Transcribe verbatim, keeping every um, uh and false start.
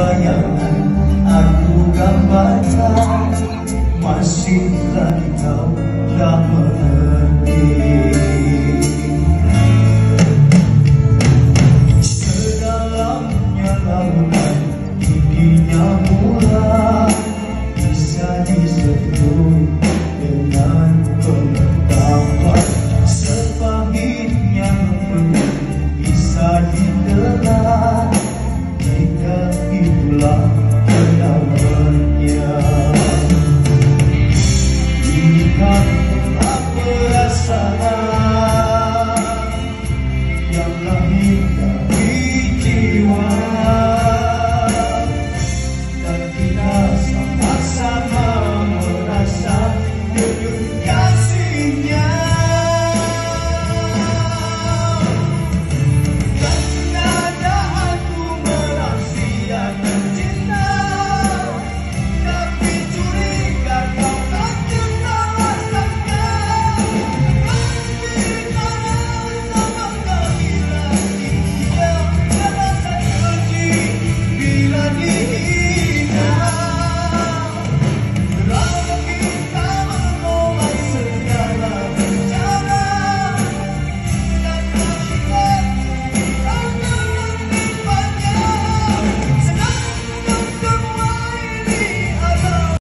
bayangan aku baca, masih lagi kau tak mengerti. Sedalamnya lautan tingginya mula, bisa disentuh dengan pengetahuan. Sepahitnya penuh bisa ditelan, jika itulah